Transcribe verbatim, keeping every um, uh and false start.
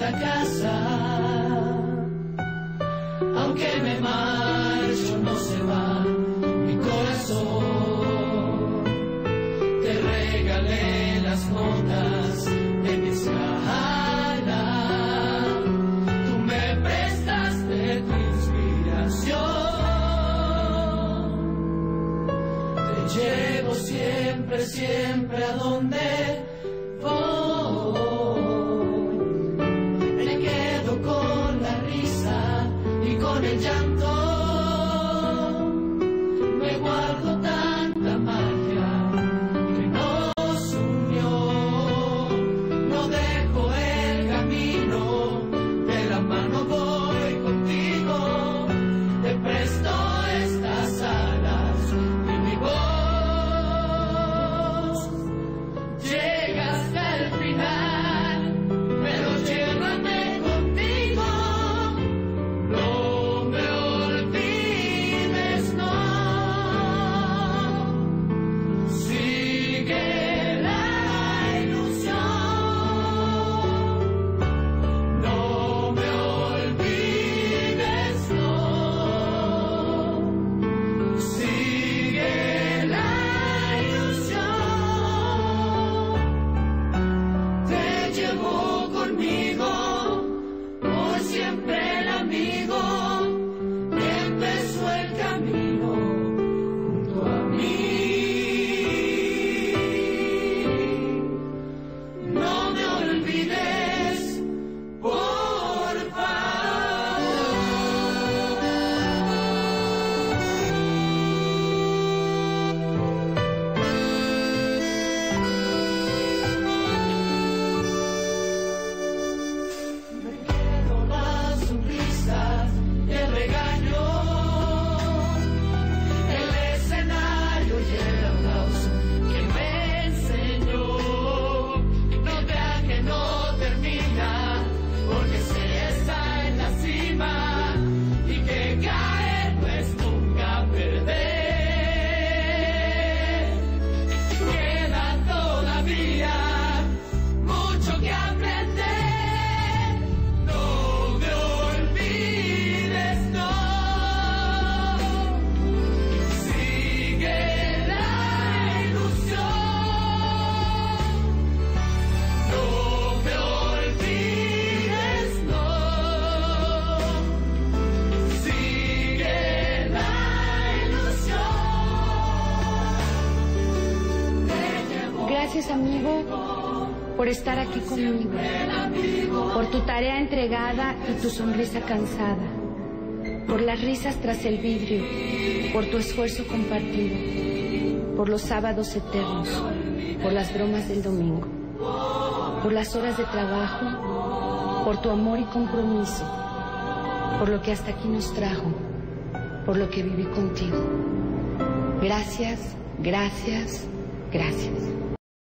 esta casa. Aunque me marcho no se va mi corazón. Te regalé las notas de mi escala. Tú me prestaste tu inspiración. Te llevo siempre, siempre a donde voy. Me quedo con la risa y con el llanto. Me guardo tanta magia que nos unió. No dejo el camino, de la mano voy contigo. Te presto estas alas y mi voz llega hasta el final, pero llévame contigo. No me olvides, no. Sigue la ilusión. No me olvides, no. Sigue la ilusión. Te llevo conmigo, por siempre el amigo que empezó el camino junto a mí. No me olvides, por favor. Me quedo las sonrisas y el regaño, el escenario y el aplauso que me enseñó. No vea que no termina, porque se está en la cima y que caer no es nunca perder. Queda todavía mucho que aprender. No me olvides, no. Sigue la ilusión. No me olvides, no. Sigue la ilusión. Te llevo Gracias, amigo, por estar aquí conmigo, por tu tarea entregada y tu sonrisa cansada, por las risas tras el vidrio, por tu esfuerzo compartido, por los sábados eternos, por las bromas del domingo, por las horas de trabajo, por tu amor y compromiso, por lo que hasta aquí nos trajo, por lo que viví contigo. Gracias, gracias, gracias.